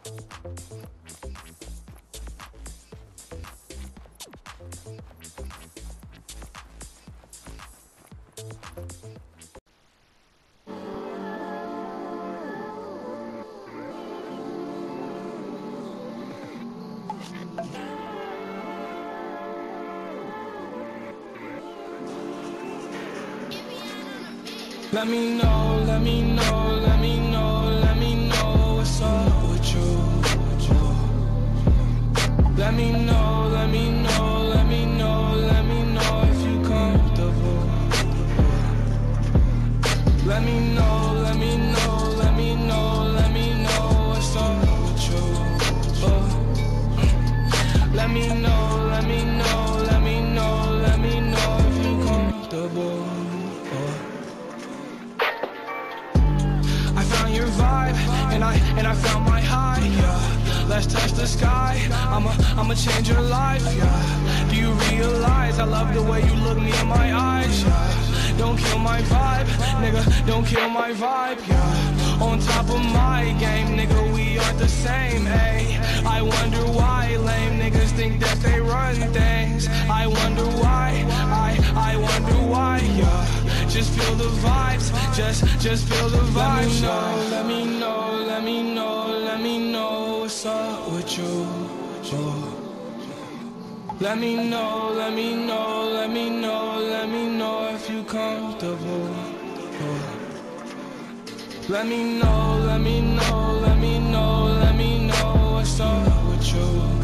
Let me know, let me know, let me know, let me know what's up with you. Let me know, let me know, let me know, let me know if you comfortable. Let me know, let me know, let me know, let me know what's up with you. Let me know, let me know, let me know, let me know if you comfortable. I found your vibe, and I found my high, yeah. Let's touch the sky, I'ma change your life, yeah. Do you realize I love the way you look me in my eyes, yeah. Don't kill my vibe, nigga, don't kill my vibe, yeah. On top of my game, nigga, we are the same, ayy. I wonder why lame niggas think that they run things. I wonder why, I wonder why, yeah. Just feel the vibes, just feel the vibes. Let me know, let me know, let me know what's up with you. Let me know, let me know, let me know, let me know if you comfortable. Let me know, let me know, let me know, let me know what's up with you.